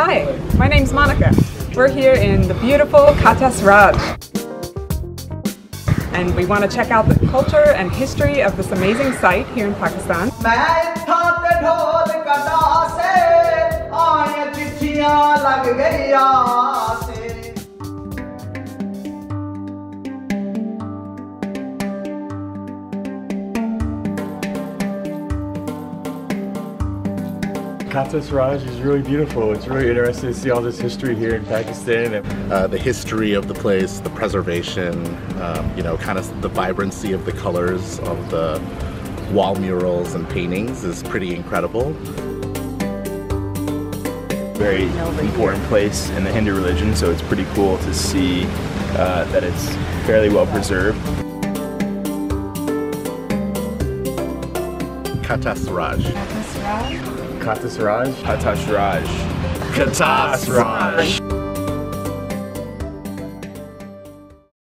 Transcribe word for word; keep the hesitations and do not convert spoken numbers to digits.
Hi, my name's Monica. We're here in the beautiful Katas Raj. And we want to check out the culture and history of this amazing site here in Pakistan. Katas Raj is really beautiful. It's really interesting to see all this history here in Pakistan. Uh, the history of the place, the preservation, um, you know, kind of the vibrancy of the colors of the wall murals and paintings is pretty incredible. Very important place in the Hindu religion, so it's pretty cool to see uh, that it's fairly well preserved. Katas Raj. Katas Raj. Katas Raj. Katas Raj. Katas Raj.